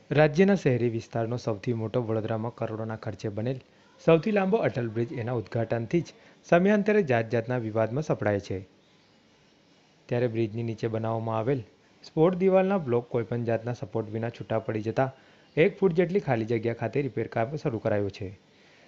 રાજ્યના શહેરી વિસ્તારનો સૌથી મોટો વડોદરામાં કરોડોના ખર્ચે બનેલ સૌથી લાંબો અટલ બ્રિજ એના ઉદ્ઘાટનથી જ સમયાંતરે જાતના વિવાદમાં સપડાય છે. ત્યારે બ્રિજની નીચે બનાવવામાં આવેલ સ્પોર્ટ દિવાલના બ્લોક કોઈપણ જાતના સપોર્ટ વિના છૂટા પડી જતા 1 ફૂટ જેટલી ખાલી જગ્યા ખાતે રિપેર કામ શરૂ કરાયું છે.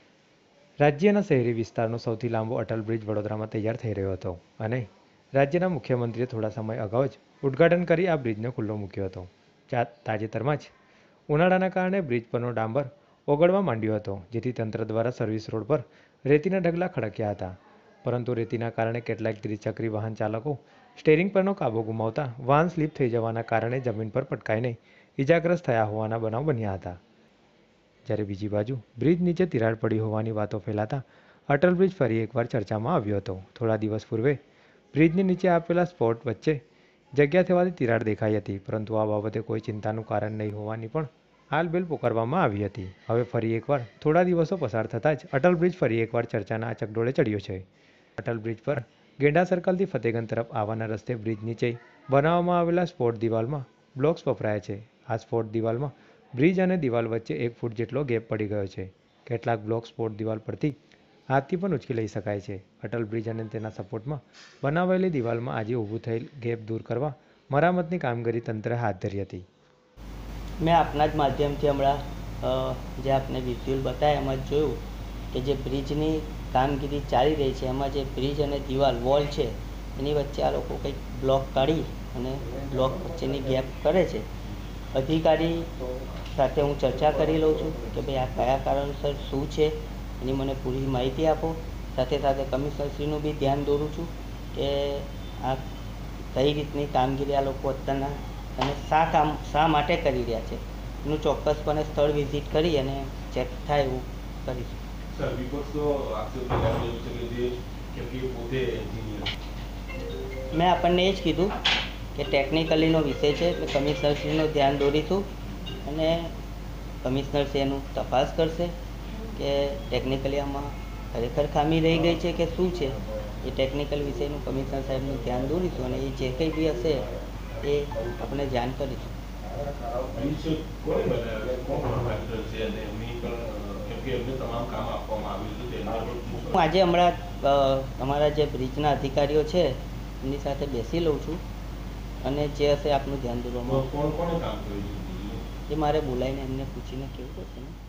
રાજ્યના શહેરી વિસ્તારનો સૌથી લાંબો અટલ બ્રિજ વડોદરામાં તૈયાર થઈ રહ્યો હતો અને રાજ્યના મુખ્યમંત્રીએ થોડા સમય અગાઉ જ ઉદ્ઘાટન કરી આ બ્રિજને ખુલ્લો મૂક્યો હતો. તાજેતરમાં જ ઉનાળાના કારણે બ્રિજ પરનો ડાંબર ઓગળવા માંડ્યો હતો, જેથી તંત્ર દ્વારા સર્વિસ રોડ પર રેતીના ઢગલા ખડક્યા હતા. પરંતુ રેતીના કારણે કેટલાક દ્વિચક્રી વાહન ચાલકો સ્ટેરિંગ પરનો કાબુ ગુમાવતા વાહન સ્લીપ થઈ જવાના કારણે જમીન પર પટકાઈને ઇજાગ્રસ્ત થયા હોવાના બનાવ બન્યા હતા. જ્યારે બીજી બાજુ બ્રિજ નીચે તિરાડ પડી હોવાની વાતો ફેલાતા અટલ બ્રિજ ફરી એકવાર ચર્ચામાં આવ્યો હતો. થોડા દિવસ પૂર્વે બ્રિજની નીચે આપેલા સ્પોટ વચ્ચે જગ્યા થવાથી તિરાડ દેખાઈ હતી, પરંતુ આ બાબતે કોઈ ચિંતાનું કારણ નહીં હોવાની પણ આલબેલ પોકારવામાં આવી હતી. હવે ફરી એકવાર થોડા દિવસો પસાર થતાં જ અટલ બ્રિજ ફરી એકવાર ચર્ચાના ચકડોળે ચડ્યો છે. અટલ બ્રિજ પર ગેંડા સર્કલથી ફતેગંજ તરફ આવવાના રસ્તે બ્રિજ નીચે બનાવવામાં આવેલા સ્પોર્ટ દિવાલમાં બ્લોક્સ વપરાયા છે. આ સ્પોર્ટ દિવાલમાં બ્રિજ અને દિવાલ વચ્ચે 1 ફૂટ જેટલો ગેપ પડી ગયો છે. કેટલાક બ્લોક સ્પોર્ટ દિવાલ પરથી હાથથી પણ ઉંચકી લઈ શકાય છે. અટલ બ્રિજ અને તેના સપોર્ટમાં બનાવાયેલી દિવાલમાં આજે ઊભું થયેલ ગેપ દૂર કરવા મરામતની કામગીરી તંત્રએ હાથ ધરી હતી. મેં આપના જ માધ્યમથી હમણાં જે આપને વિઝ્યુઅલ બતાવ્યા એમાં જોયું કે જે બ્રિજની કામગીરી ચાલી રહી છે એમાં જે બ્રિજ અને દિવાલ વોલ છે એની વચ્ચે આ લોકો કંઈક બ્લોક કાઢી અને બ્લોક વચ્ચેની ગેપ કરે છે. અધિકારી સાથે હું ચર્ચા કરી લઉં છું કે ભાઈ આ કયા કારણસર શું છે એની મને પૂરી માહિતી આપો. સાથે સાથે કમિશનરશ્રીનું બી ધ્યાન દોરું છું કે આ કઈ રીતની કામગીરી આ લોકો અત્યારના અને શા માટે કરી રહ્યા છે એનું ચોક્કસપણે સ્થળ વિઝિટ કરી અને ચેક થાય એવું કરીશું. મેં આપણને એ જ કીધું કે ટેકનિકલીનો વિષય છે એટલે કમિશનરશ્રીનું ધ્યાન દોરીશું અને કમિશનરશ્રી એનું તપાસ કરશે કે ટેકનિકલી આમાં ખરેખર ખામી રહી ગઈ છે કે શું છે. એ ટેકનિકલ વિષયનું કમિશનર સાહેબનું ધ્યાન દોરીશું અને એ જે કંઈ બી હશે એ આપણે જાણ કરીશું. આજે હમણાં અમારા જે બ્રિજના અધિકારીઓ છે એમની સાથે બેસી લઉં છું અને જે હશે આપનું ધ્યાન દોરવામાં એ મારે બોલાવીને એમને પૂછીને કેવું પડશે ને.